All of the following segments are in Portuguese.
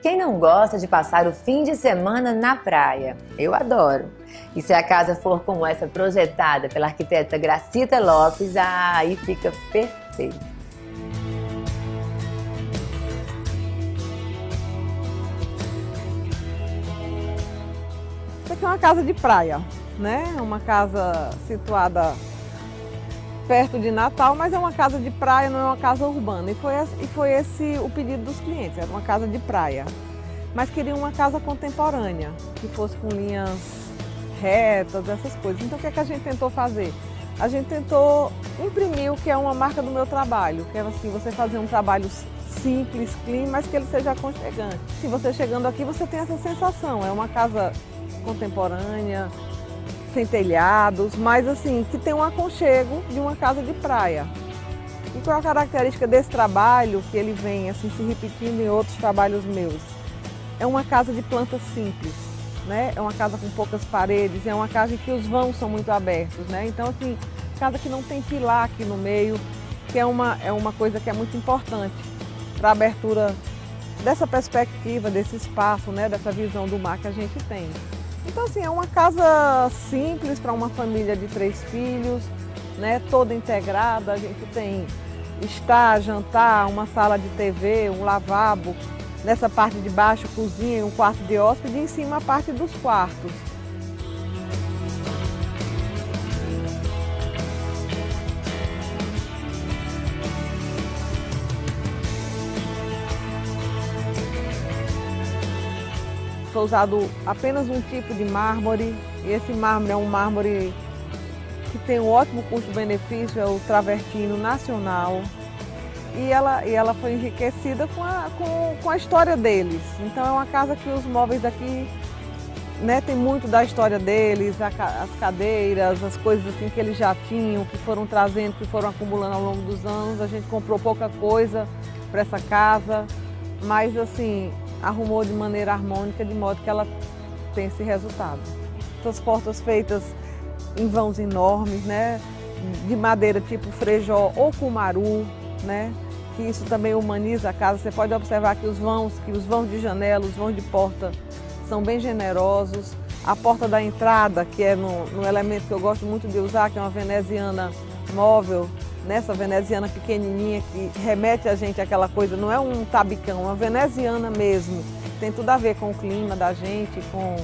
quem não gosta de passar o fim de semana na praia? Eu adoro. E se a casa for como essa projetada pela arquiteta Gracita Lopes, aí fica perfeito. Essa aqui é uma casa de praia, né? É uma casa situada perto de Natal, mas é uma casa de praia, não é uma casa urbana. E foi esse o pedido dos clientes, era uma casa de praia. Mas queriam uma casa contemporânea, que fosse com linhas retas, essas coisas. Então o que é que a gente tentou fazer? A gente tentou imprimir o que é uma marca do meu trabalho, que é assim, você fazer um trabalho simples, clean, mas que ele seja aconchegante. Se você chegando aqui, você tem essa sensação, é uma casa contemporânea, sem telhados, mas assim, que tem um aconchego de uma casa de praia. E qual é a característica desse trabalho, que ele vem assim se repetindo em outros trabalhos meus? É uma casa de planta simples, né? É uma casa com poucas paredes, é uma casa em que os vãos são muito abertos, né? Então assim, casa que não tem pilar aqui no meio, que é uma coisa que é muito importante para a abertura dessa perspectiva, desse espaço, né? Dessa visão do mar que a gente tem. Então assim, é uma casa simples para uma família de 3 filhos, né? Toda integrada, a gente tem estar, jantar, uma sala de TV, um lavabo, nessa parte de baixo cozinha e um quarto de hóspede e em cima a parte dos quartos. Foi usado apenas um tipo de mármore, e esse mármore é um mármore que tem um ótimo custo-benefício, é o Travertino Nacional, e ela foi enriquecida com a história deles. Então é uma casa que os móveis aqui, né, tem muito da história deles, as cadeiras, as coisas assim que eles já tinham, que foram trazendo, que foram acumulando ao longo dos anos. A gente comprou pouca coisa para essa casa, mas assim, arrumou de maneira harmônica, de modo que ela tem esse resultado. Essas portas feitas em vãos enormes, né, de madeira tipo frejó ou cumaru, né, que isso também humaniza a casa. Você pode observar que os vãos de janela, os vãos de porta são bem generosos. A porta da entrada, que é no elemento que eu gosto muito de usar, que é uma veneziana móvel, nessa veneziana pequenininha que remete a gente àquela coisa, não é um tabicão, é uma veneziana mesmo. Tem tudo a ver com o clima da gente, com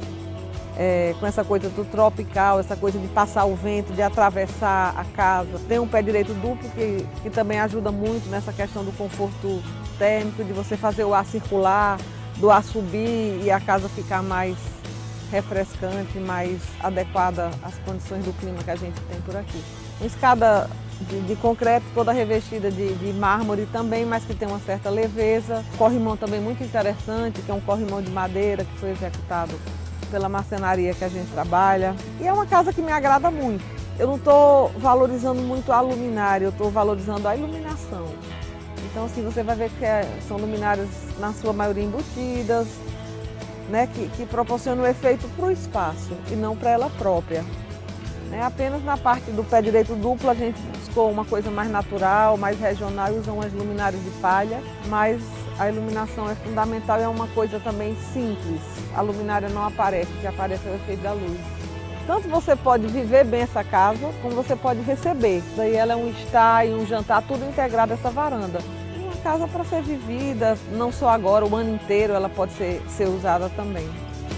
essa coisa do tropical, essa coisa de passar o vento, de atravessar a casa. Tem um pé direito duplo que também ajuda muito nessa questão do conforto térmico, de você fazer o ar circular, do ar subir e a casa ficar mais refrescante, mais adequada às condições do clima que a gente tem por aqui. Uma escada de concreto, toda revestida de mármore também, mas que tem uma certa leveza. Corrimão também muito interessante, que é um corrimão de madeira que foi executado pela marcenaria que a gente trabalha. E é uma casa que me agrada muito. Eu não estou valorizando muito a luminária, eu estou valorizando a iluminação. Então assim, você vai ver que são luminárias na sua maioria embutidas, né, que proporcionam o efeito para o espaço e não para ela própria. Apenas na parte do pé direito duplo a gente buscou uma coisa mais natural, mais regional e usam as luminárias de palha, mas a iluminação é fundamental e é uma coisa também simples. A luminária não aparece, o que aparece é o efeito da luz. Tanto você pode viver bem essa casa, como você pode receber. Daí ela é um estar e um jantar, tudo integrado essa varanda. Uma casa para ser vivida, não só agora, o ano inteiro ela pode ser usada também.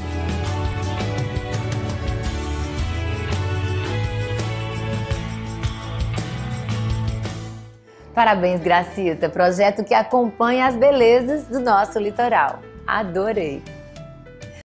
Parabéns, Gracita, projeto que acompanha as belezas do nosso litoral. Adorei!